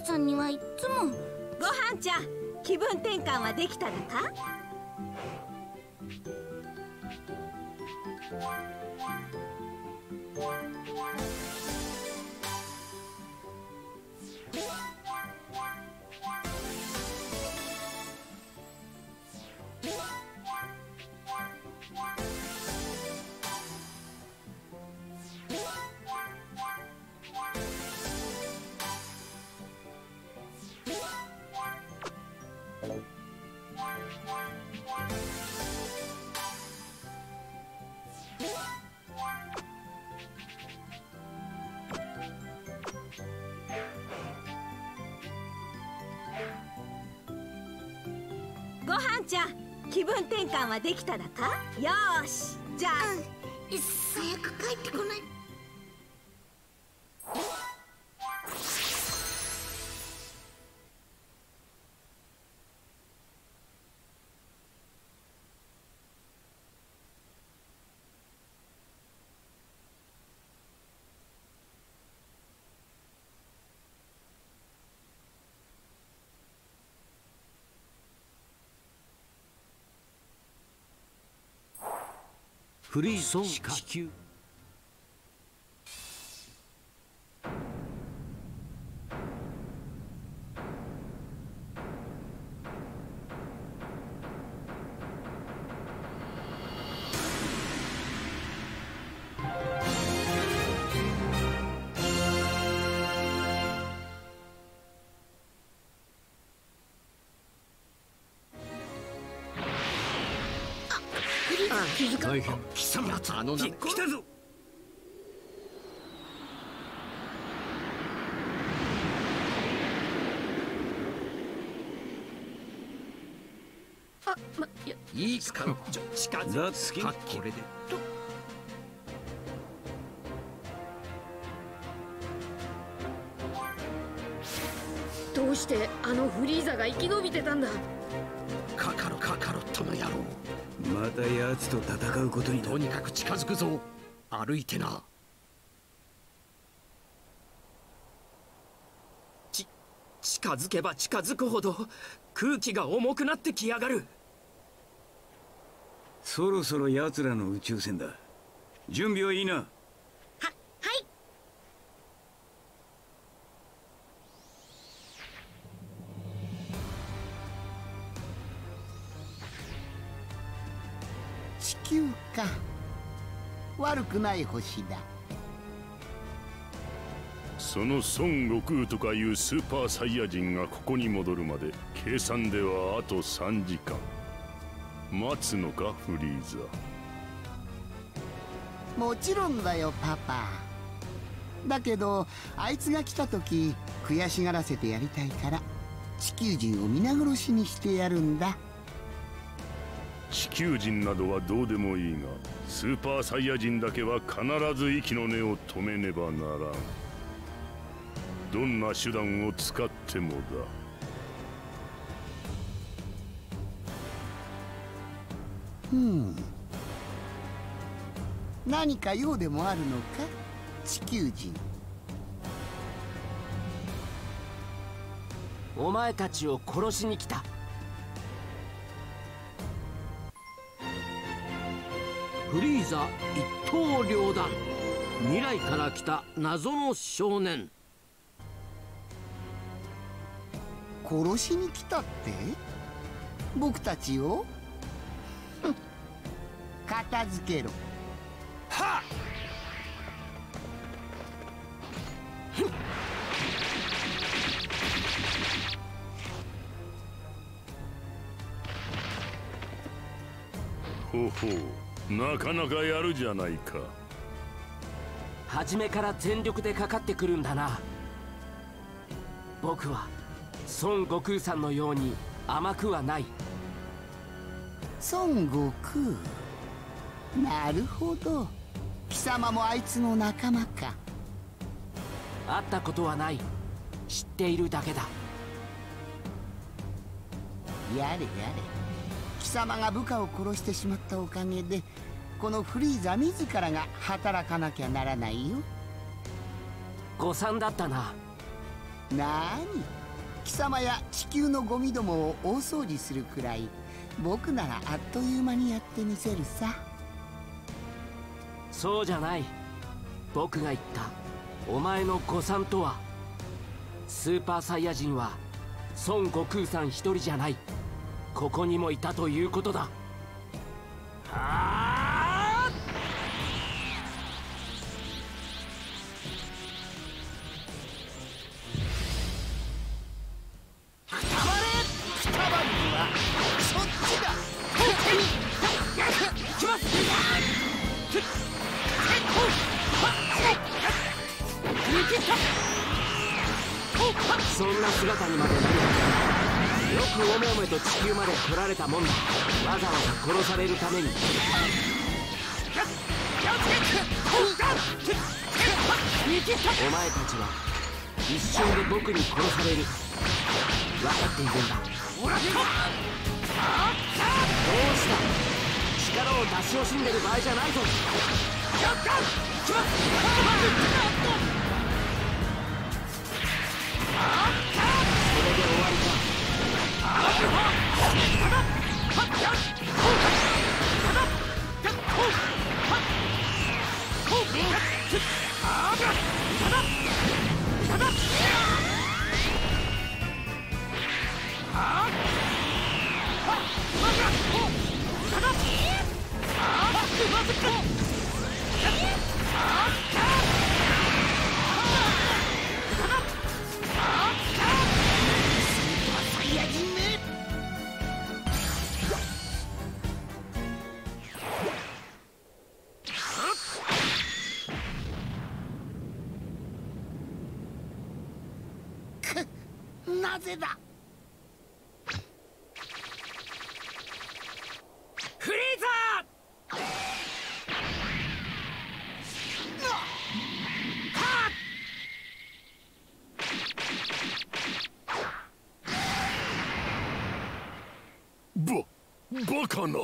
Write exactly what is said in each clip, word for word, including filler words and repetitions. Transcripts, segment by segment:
さんにはいつも。 ごはんちゃん、気分転換はできたのか？ごはんちゃん、気分転換はできただか？よーし、じゃあ、 うん、早く帰ってこない。 フリー地球。大変。貴様、奴らの名来たぞ。 あ、ま、いや、 いいか、ちょ、近づき。さっきこれで。と。 どうしてあのフリーザが生き延びてたんだ？ カカロカカロットの野郎。 また奴と戦うことになる。 とにかく近づくぞ。歩いてな。ち近づけば近づくほど空気が重くなってきやがる。 そろそろ奴らの宇宙船だ。準備はいいな。は、 はい。 地球か。悪くない星だ。 その孫悟空とかいうスーパーサイヤ人がここに戻るまで計算ではあとさんじかん待つのか、フリーザ。 もちろんだよパパ。だけどあいつが来た時悔しがらせてやりたいから地球人を皆殺しにしてやるんだ。 地球人などはどうでもいいが、スーパーサイヤ人だけは必ず息の根を止めねばならん。どんな手段を使ってもだ。 ふん、何か用でもあるのか、地球人。 お前たちを殺しに来た。フリーザ一刀両断。未来から来た謎の少年。 殺しに来たって？僕たちを？片付けろ。 はっ。 ほほう、なかなかやるじゃないか。 初めから全力でかかってくるんだな。僕は孫悟空さんのように甘くはない。 孫悟空、なるほど。貴様もあいつの仲間か。 会ったことはない。知っているだけだ。 やれやれ。貴様が部下を殺してしまったおかげでこのフリーザ自らが働かなきゃならないよ。 誤算だったな。 なーに、 様や地球のゴミどもを大掃除するくらい僕ならあっという間にやってみせるさ。 そうじゃない。僕が言ったお前の誤算とは、スーパーサイヤ人は孫悟空さん一人じゃない、ここにもいたということだ。はあ、 くたばれくたばるはそっちだ。 きます。そんな姿にまでなるよくおめおめと地球まで来られたもんだ。わざわざ殺されるために。お前たちは一瞬で僕に殺される。分かっているんだ。どうした、力を出し惜しんでる場合じゃないぞ。それで終わりか。 なぜだ。 フリーザバ、バカな。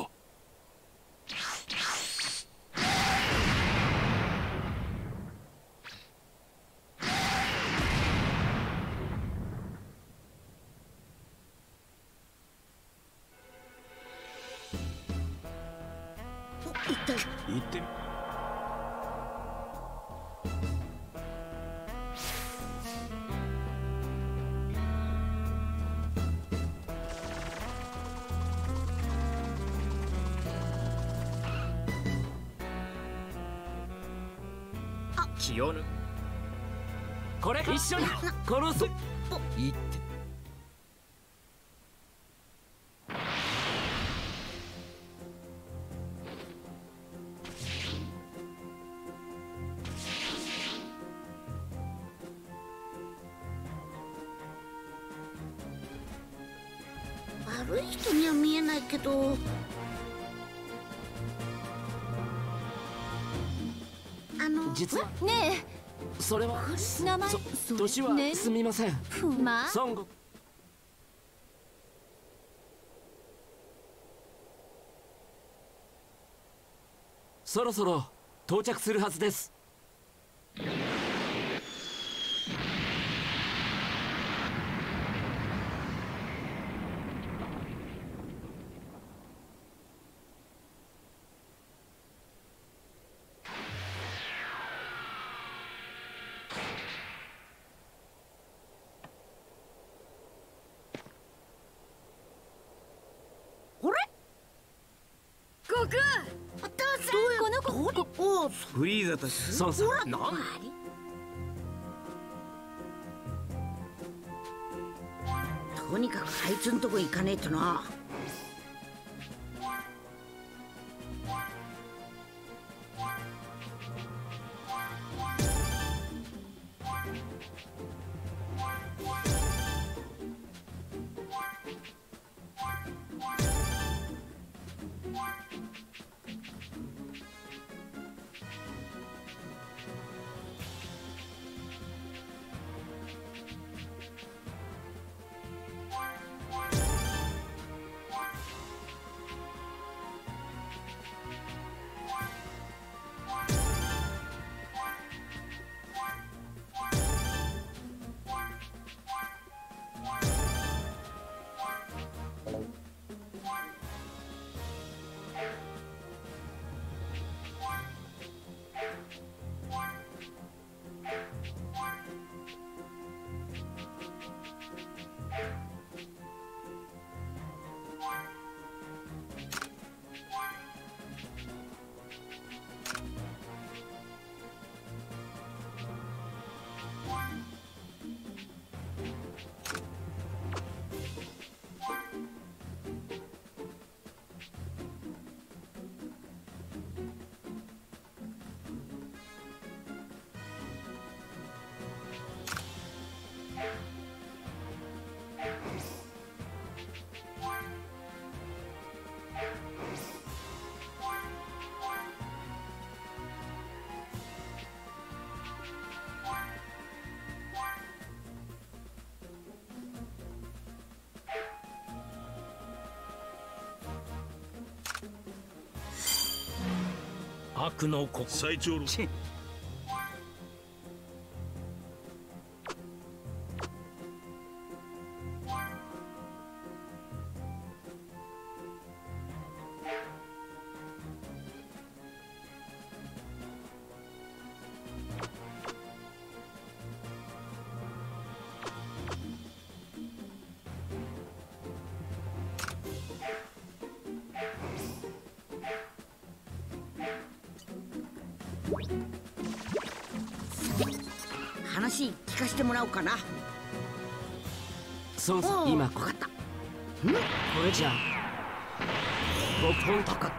言ってみ。 気をぬ。 これ一緒に殺す。言って。 悪い人には見えないけど、あの実はねそれはえ、名前そ年はねすみません。 まあ孫悟そろそろ到着するはずです。 悟空、 お父さん、 この子おお、 フリーザたち。 孫さん、 なんとにかくあいつんとこ行かねえとな。 悪の子最長老。 話聞かせてもらおうかな。 そうそう、今分かった。 これじゃ僕本当分かった。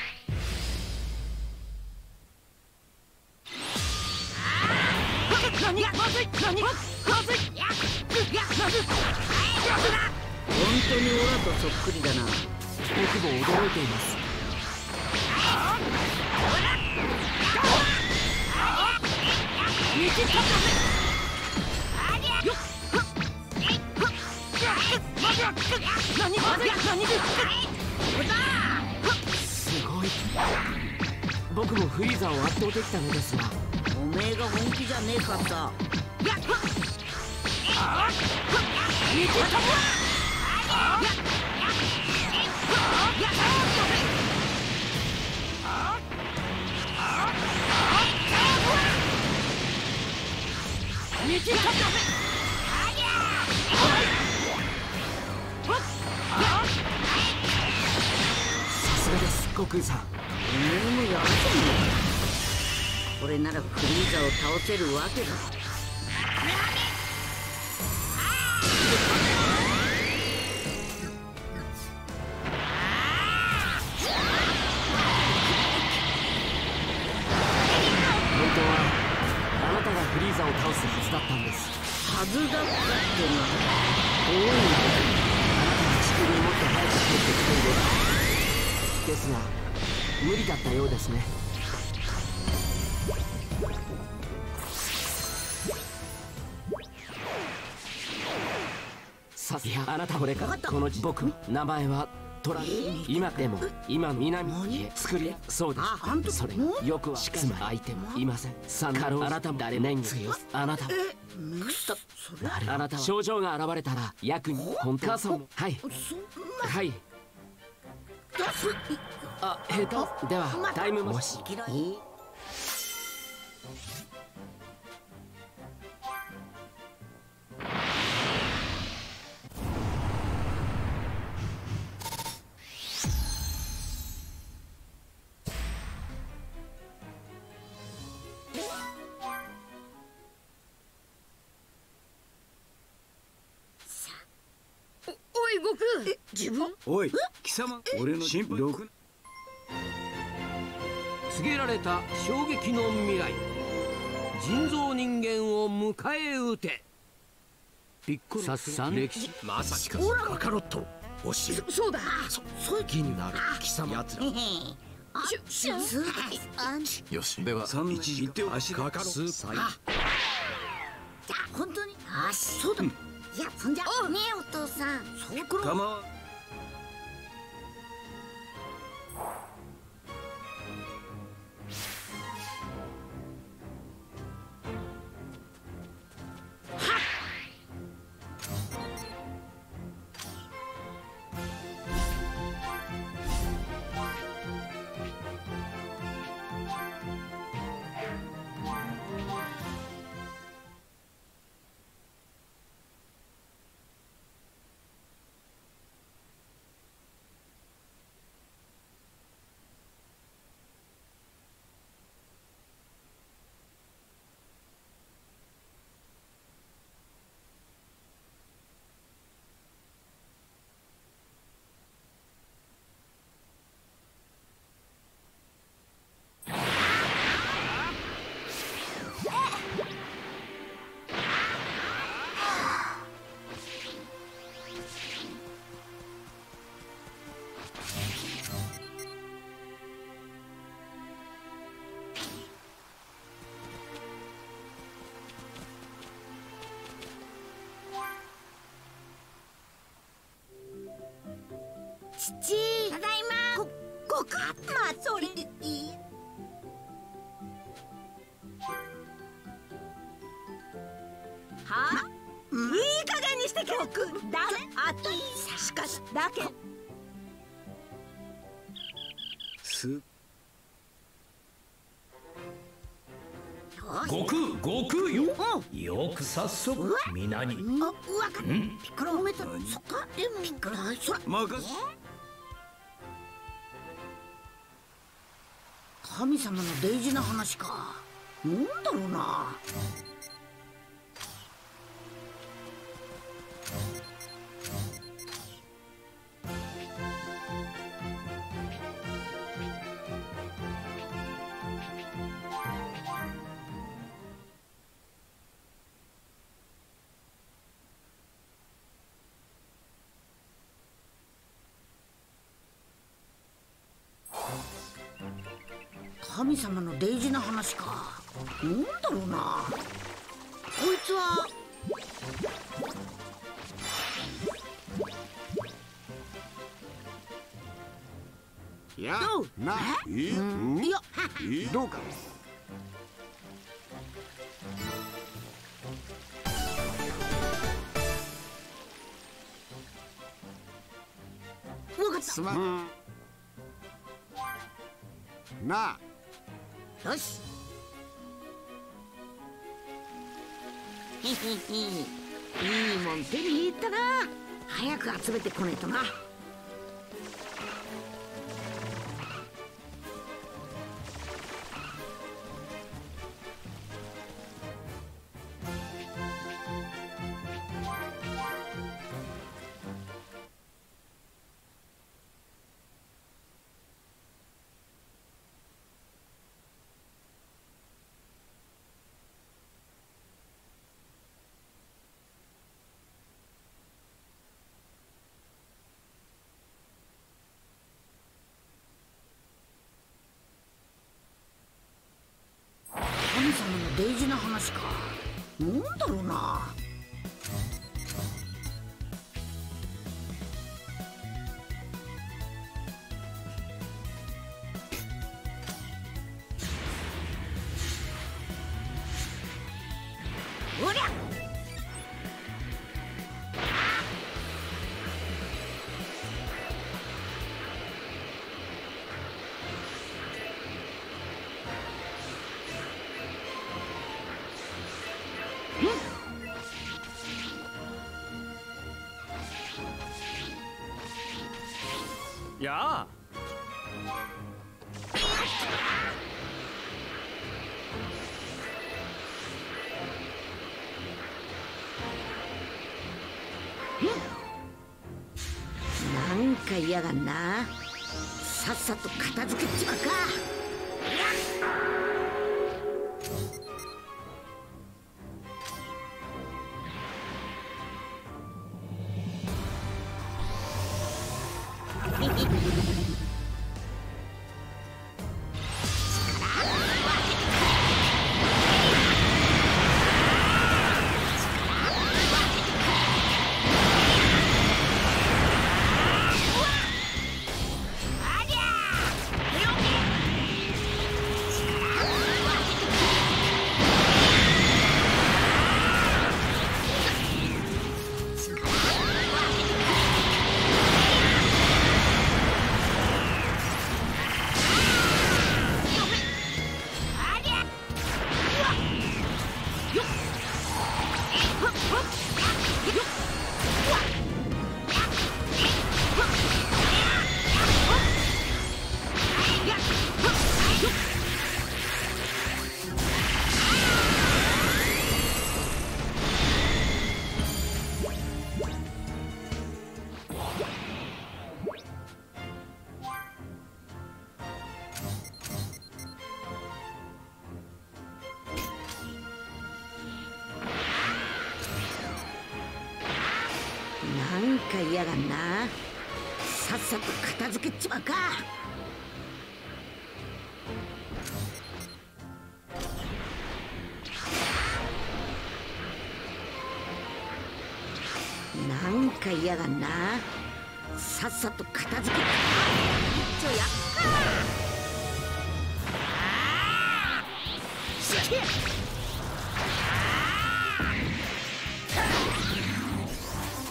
何がまずい、何がまずい、やっやまずい、 本当にオラとそっくりだな。 僕も驚いています。すごい。僕もフリーザを圧倒できたのですが、 おめえが本気じゃねえかさ。 さすがです、悟空さん。 おめえもやるじゃねえか。これならフリーザを倒せるわけだ。 本当はあなたがフリーザを倒すはずだったんです。 はずだったってのは多いんだ。 あなたが地球にもっと早く帰ってきていれば。ですが無理だったようですね。さすがあなたこれからこの僕名前はトラ今でも今南へ作りそうです。それよくはつまり相手もいません。サンカロあなたも誰年月あなたもあなたは症状が現れたら役に本母さんもはいはいあえっとではタイムもしおい悟空、自分おい貴様、俺の神父六告げられた衝撃の未来、人造人間を迎え撃て。ピッコロさっさん歴史まさしかカカロット教える。 そうだ。 そう気になる貴様やつら。 シュンスよしでは三一言ってよ。足カカロットさい。 本当に。あ、そうだ。いや、そんじゃねえお父さん。そうころ。 構わん。 父、ただいま。ご、ごく、まあ、それでいい。 僕だあとしかしだけす悟空悟空よよく早速皆にあ、わかったピッコロ褒めたそっかでもピッコロそら任せ神様の大事な話かなんだろうな神様の大事な話かなんだろうなこいつはやどうなえうんいやえどうかわかったすまんなあよしへへへいいもん手に入ったな早く集めてこねえとな神様の大事な話かなんだろうなおりゃやあなんか嫌がんなさっさと片付けちまうかなんか嫌がんなさっさと片付けちまうかなんか嫌がんなさっさと片付けちょやっしけ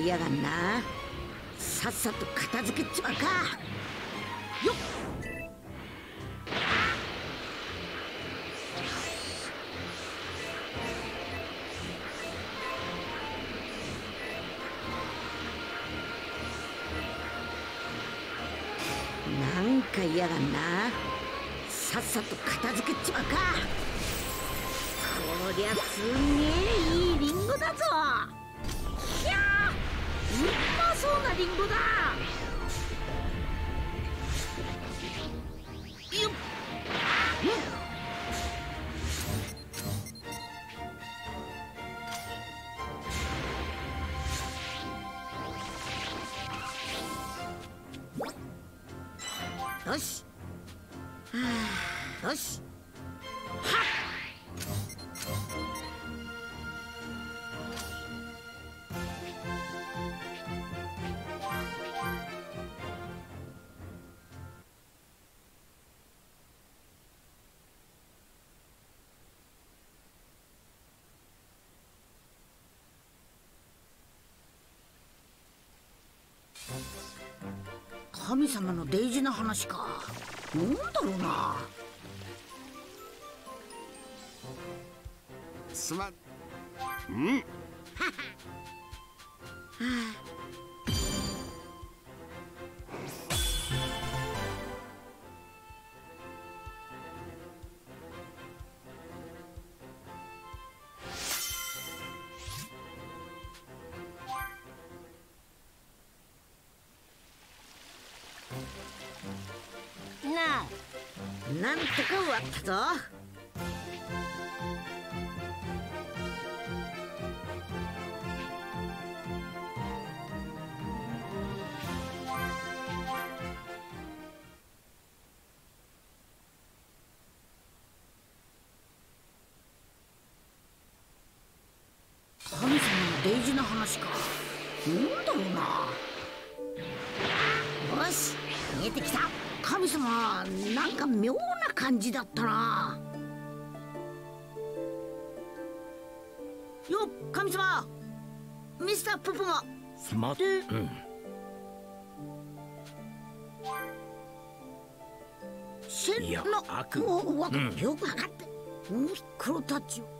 嫌がんな。さっさと片付けちまうか。よっ。なんか嫌がんな。さっさと片付けちまうか。こりゃすんげえいいリンゴだぞ。ひゃー、うまそうなリンゴだ。よっ、うん、よし、はあ、よし、はっ。神様の大事な話か。なんだろうな。 すまん。うんなんとか終わったぞ。神様の大事な話か。なんだろうな。よし、見えてきた。神様、なんか妙な感じだったな。よっ、神様、ミスターポポが待って、うん、 シェンの悪魔、うん、よくわかって、うん、黒タッチを。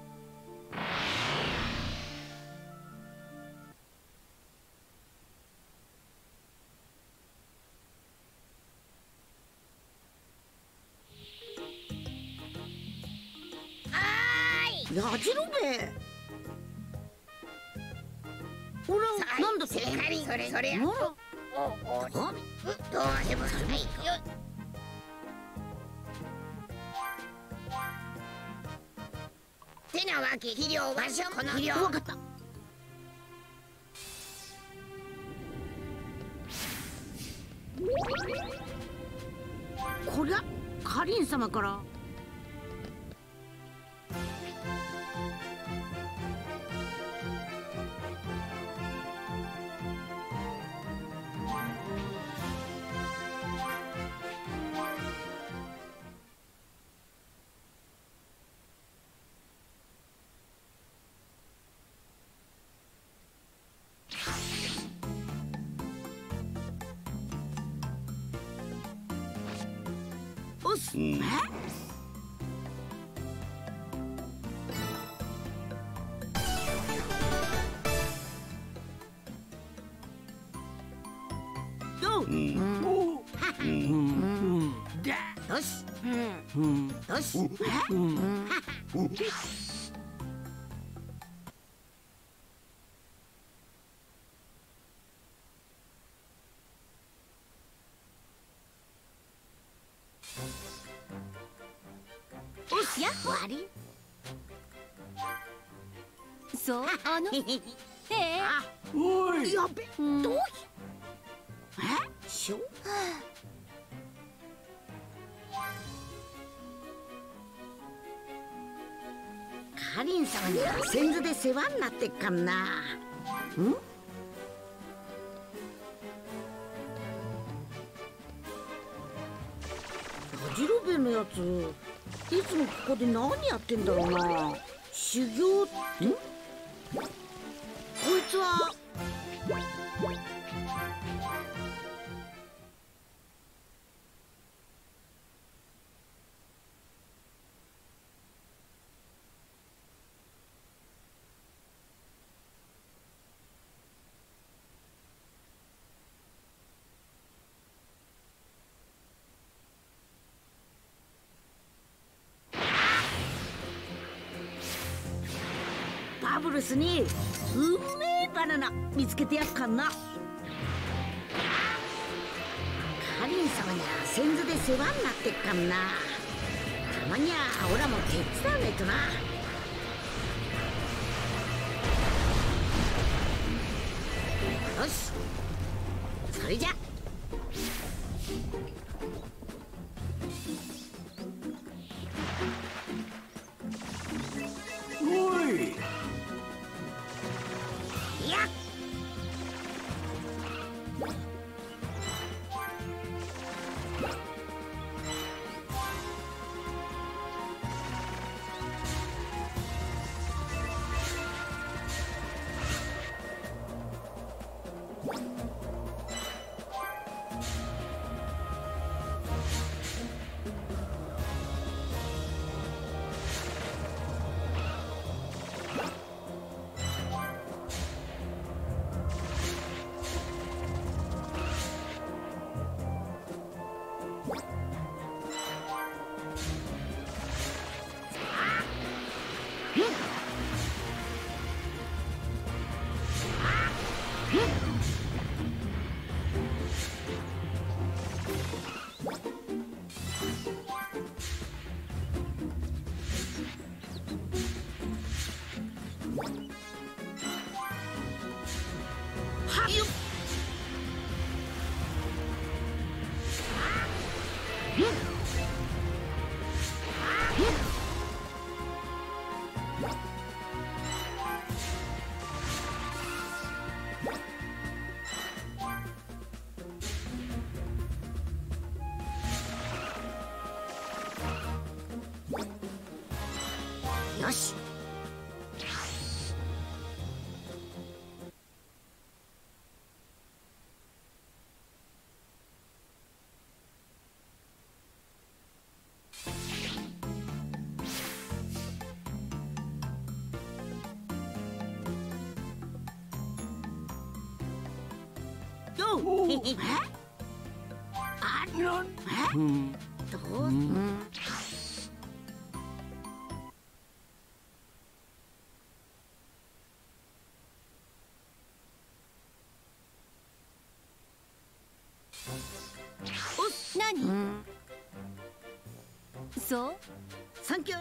やじろべ。ほら、なんだって。それそれそれ。どうでもそれよ。てなわけ、肥料はしょこの肥料。わかった。こりゃカリン様から。うん、よし、よし、やっ終わり。そう、あのええ、おい、やべ、どうえしょ、カリン様には先頭で世話になってっかんな。ん、ジロベのやついつもここで何やってんだろうな。修行って、こいつはバブルスにうめえバナナ見つけてやっかんな。カリン様には先祖で世話になってっかんな。たまにはオラも手伝わねえとな。よし、それじゃ。 おい。 いや。よし。どう？え？あの？え？ うん。 どう？うん。 何、うん、そうサンキュー。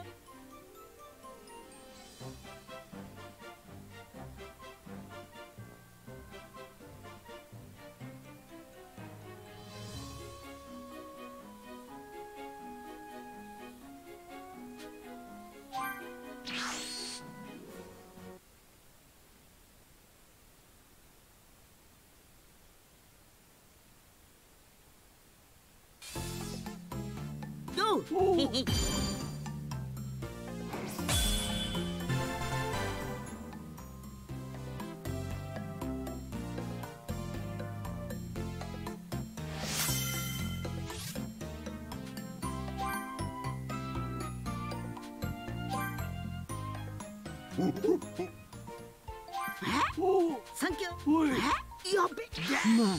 どう？へへ。サンキュー。え？やべ。まあ。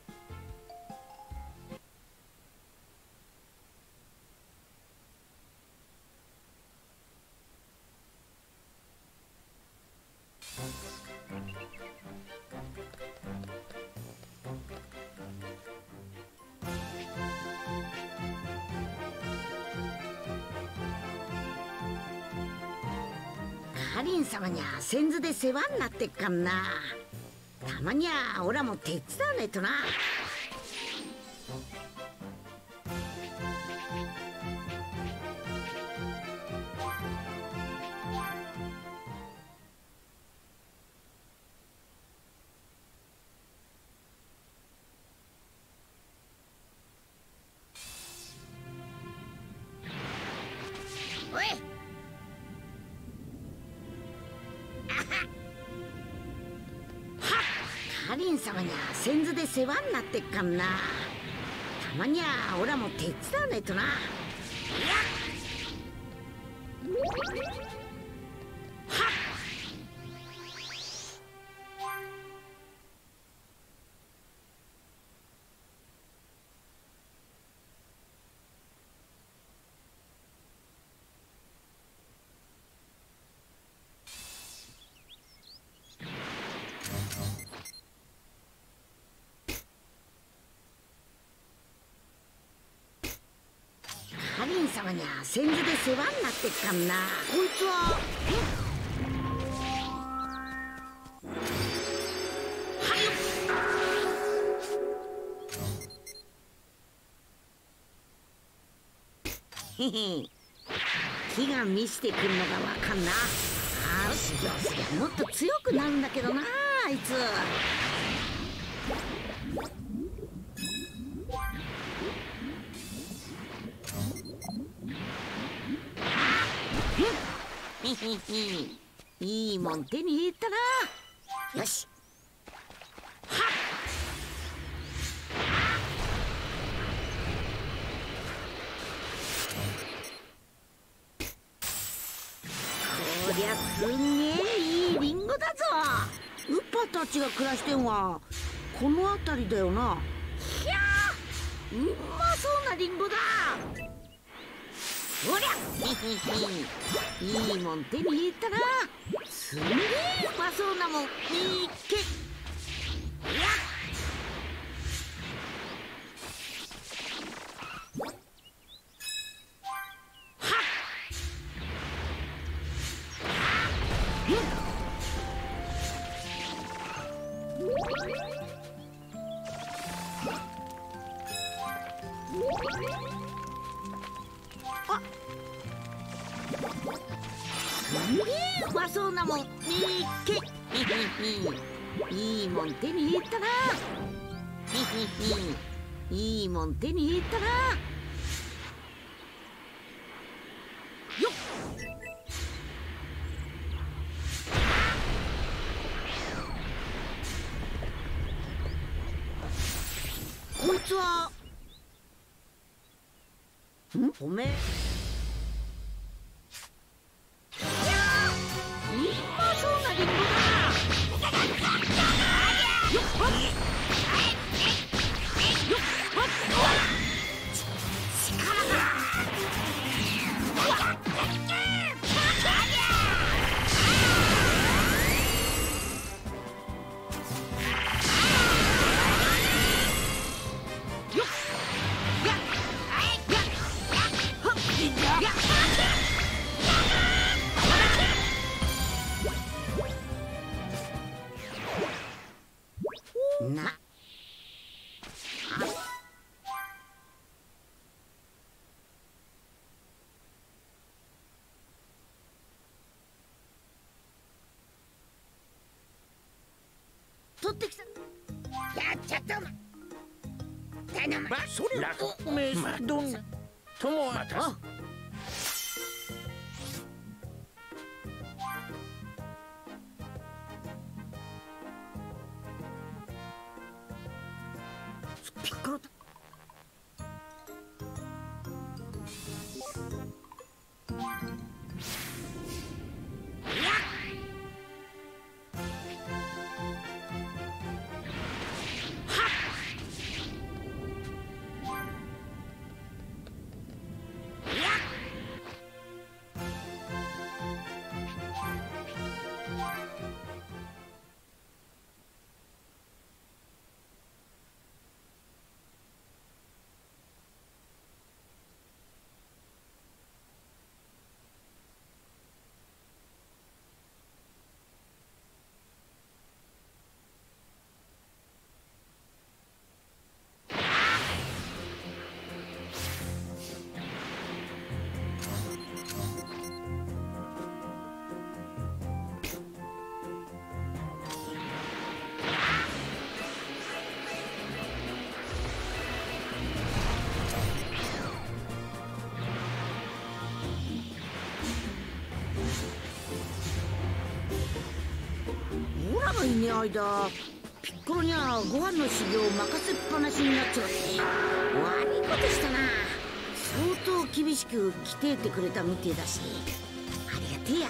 カリン様には先祖で世話になってっかんな。たまにはオラも手伝わねえとな。おい。カリン様にゃ先頭で世話になってっかんな。たまにゃオラも手伝わないとな。いやはっカリン様にゃ先頭で世話になってっかんな。こいつはへへ気が見してくんのがわかんな。ああ修行すりゃもっと強くなるんだけどなあいつ。へへへいいもん手に入れたな。よしはっこりゃすんげえいいリンゴだぞ。ウッパたちが暮らしてんはこの辺りだよな。ひゃーうまそうなリンゴだ。ほりゃへへへいいもん手に入れたな。すんげえうまそうなもん見っけ。やっすんげえうまそうなもん見っけ。へへへいいもん手に入れたな。へへへいいもん手に入れたな。よっこいつはんおめえな取ってきた。やっちゃったま頼む。 それらおめえどんなともまたピッコロだ。オラがいねえ間ピッ頃にはご飯の修行を任せっぱなしになっちゃって悪いことしたな。相当厳しく来てってくれたみてえだし、ありがてえや。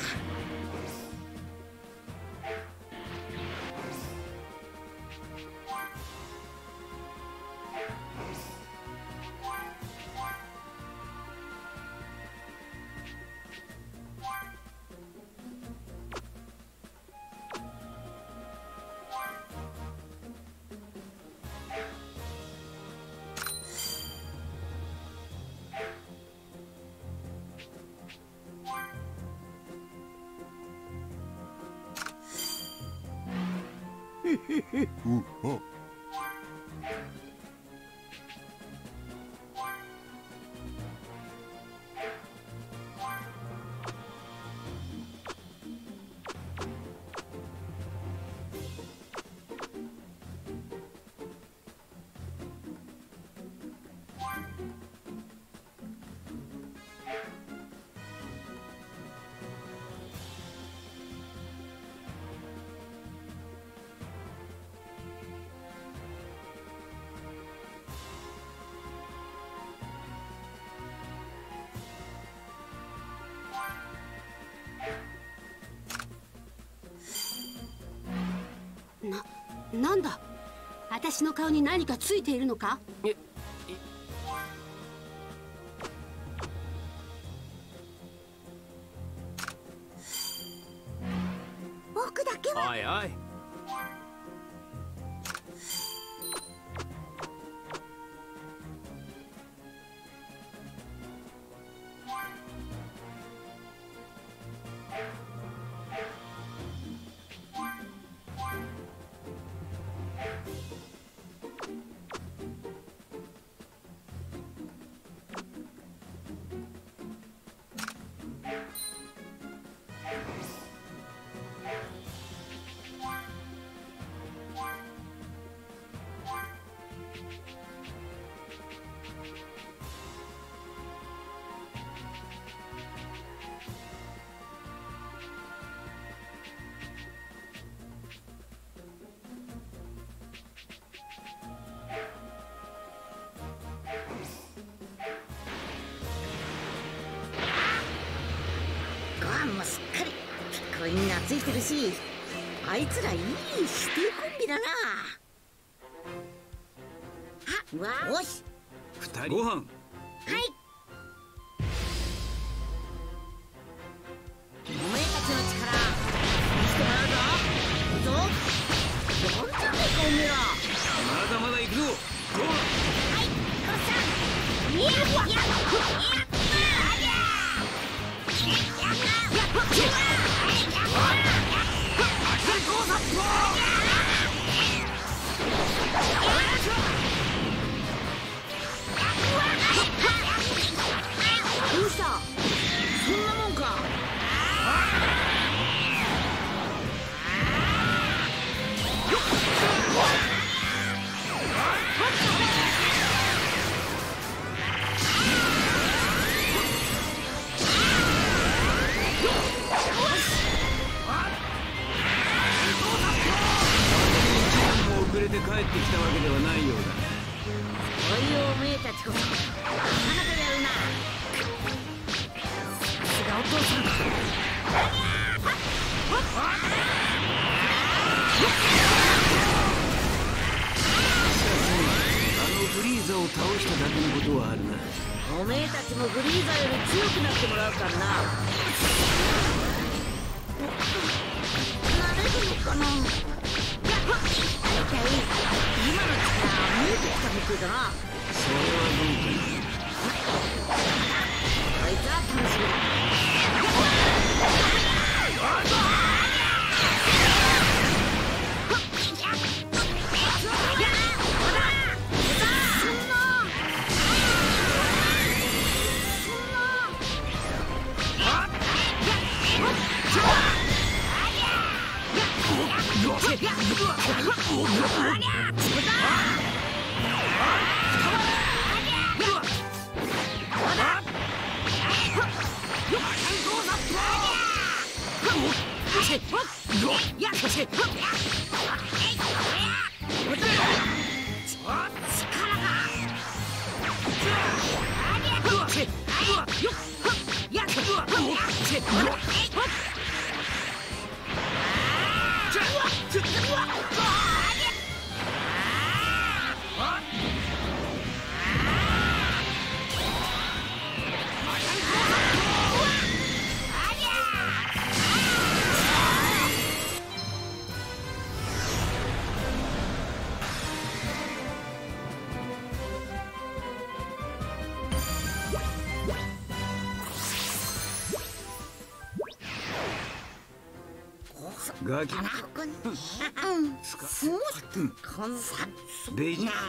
うっな、なんだ。私の顔に何かついているのか。 え僕だけは。 おいおい、 もすっかり結構に懐いてるし、あいつらいい師弟コンビだな。あ、わ、よし、 二人ご飯。 はい。お前たちの力見せてもらうぞ。いいぞ。やんじゃねえかおめえら。 まだまだ行くぞ。ゴー。 はい、ゴッサン。いやいやいや。どうした？そんなもんか。 遅れて帰ってきたわけではないようだ。 そういうおめえたちこそなかなかやるな。さすがお父さんだ。 あのフリーザを倒しただけのことはあるな。 おめえたちもフリーザより強くなってもらうからな。なれるのかな。大体今の力見えてきたみたいだな。 それはどうかな。 こいつは楽しみだ。 ガキベジ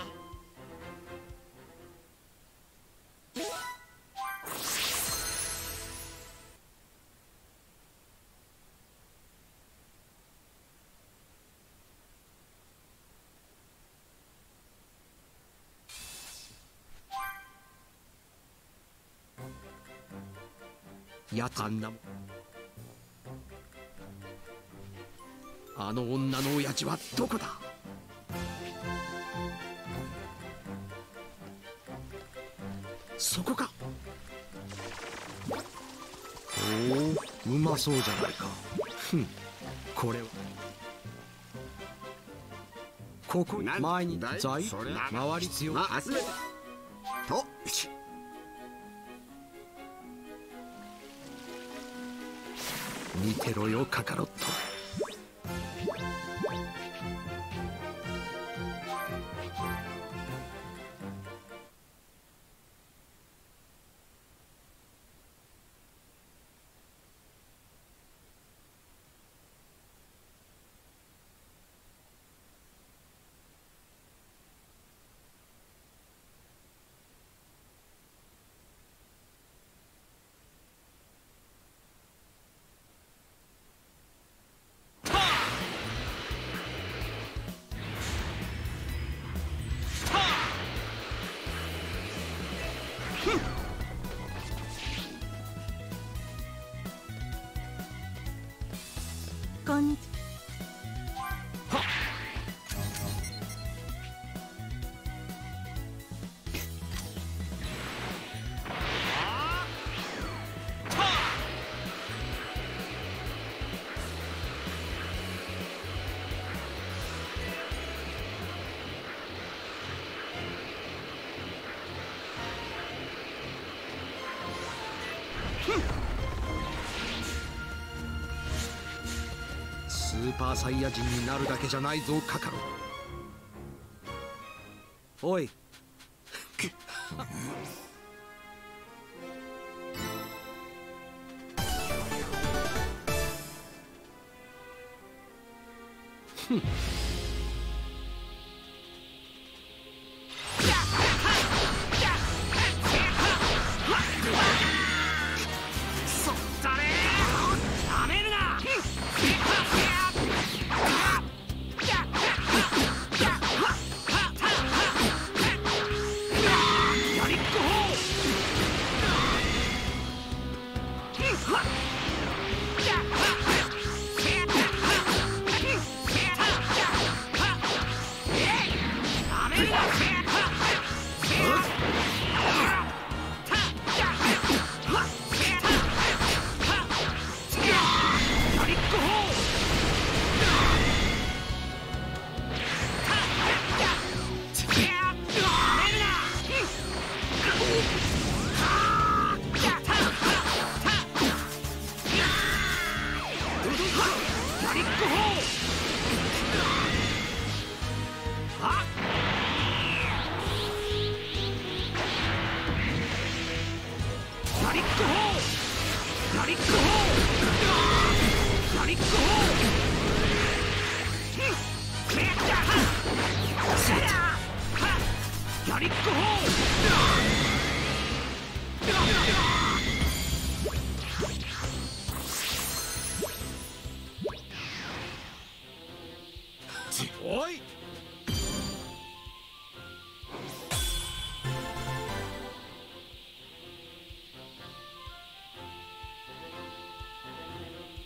やたんなあの女の親父はどこだ。そこか。おお、うまそうじゃないか。ふん、これはここ前に在回り強く集めてと見てろよカカロット。 こんにちスーパーサイヤ人になるだけじゃないぞカカロ。おいふんおい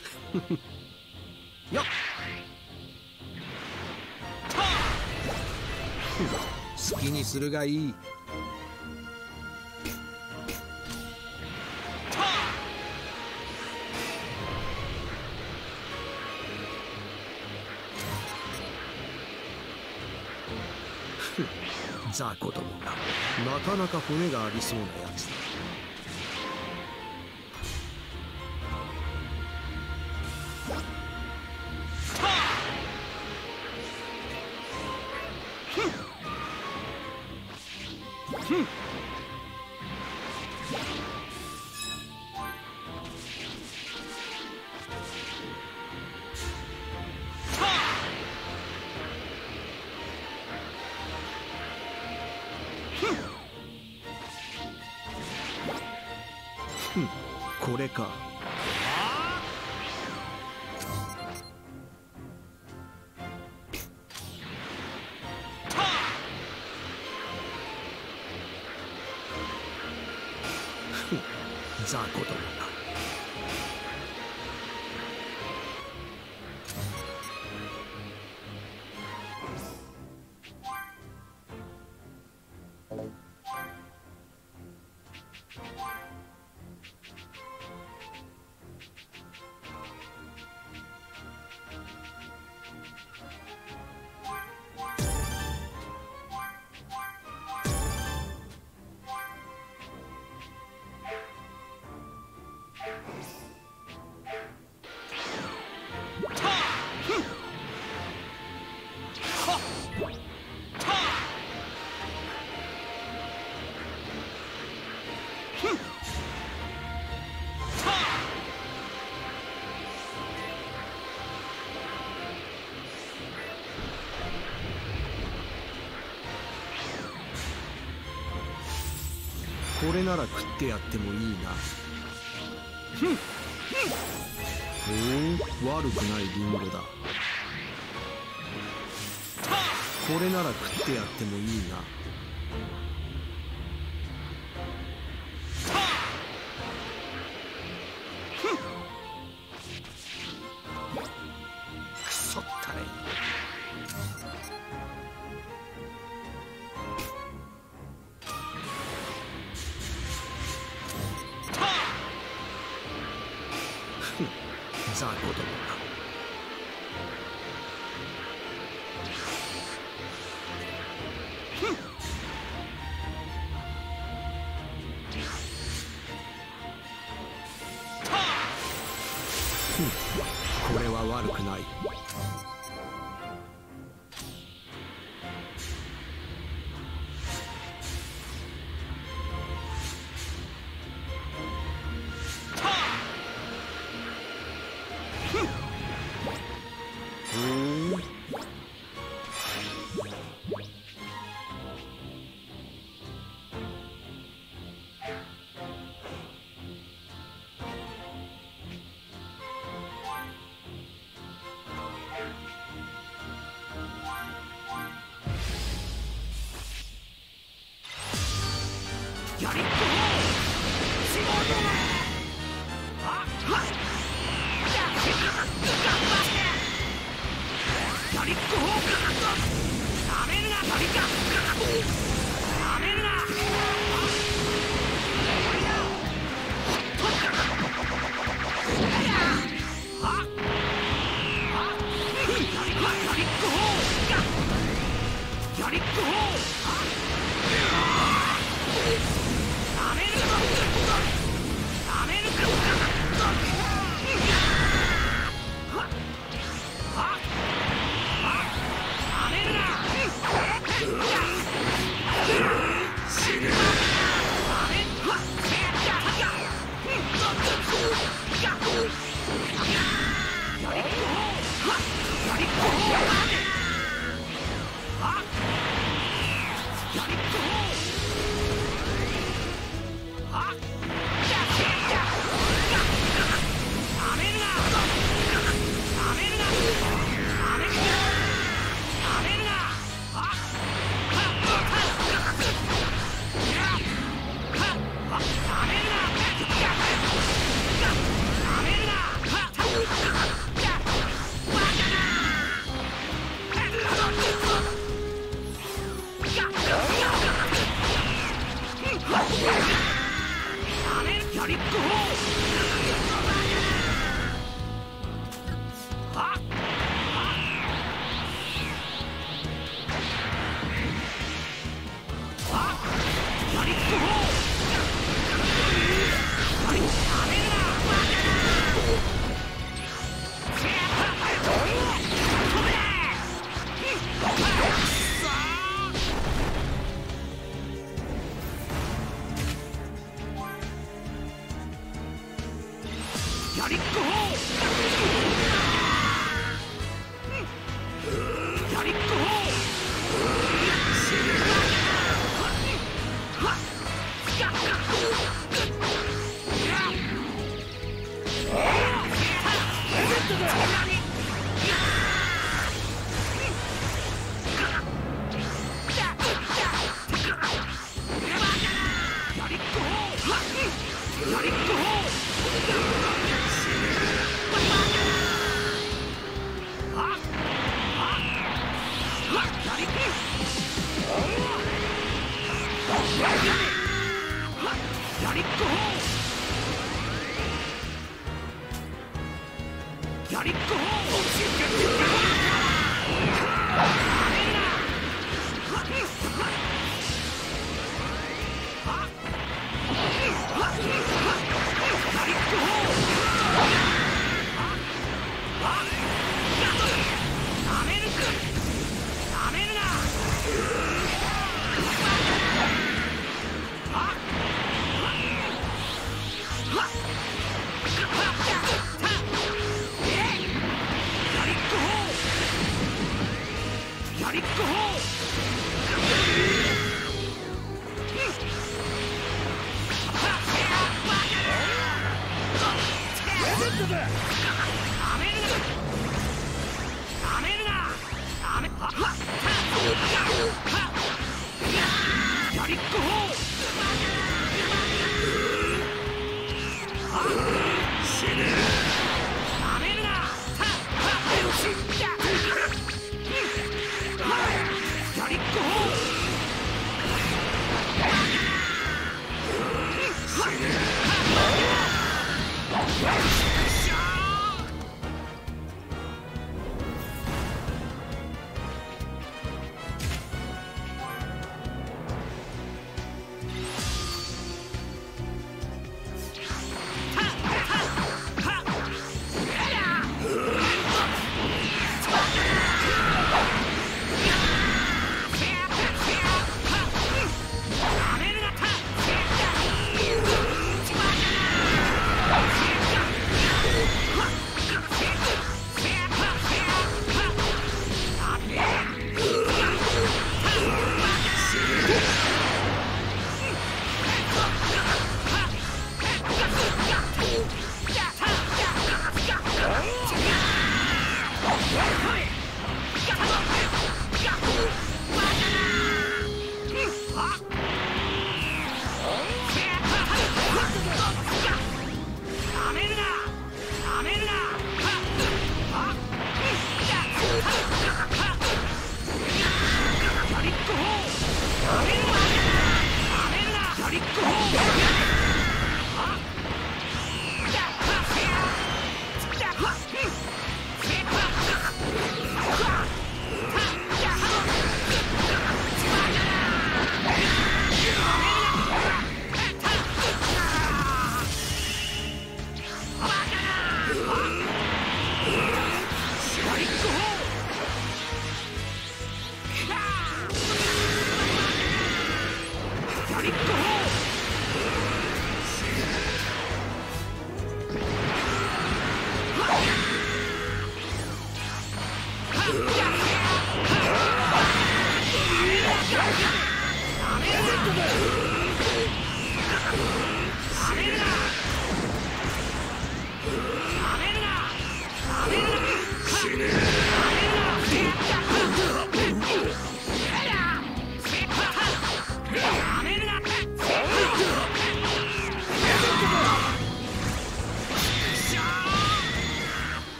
よっにするがいい。 雑魚どもがなかなか骨がありそうなやつだ。これか。雑魚どもが。これなら食ってやってもいいな。ほう、悪くないリンゴだ。これなら食ってやってもいいな。くそったれ。雑魚どもが。これは悪くない。やりっこやりっこなめるな鳥かなめるなやりっこYeah! やりっこはっやりっこやめるなやりっこやりっこやりっこやりっこやりっこ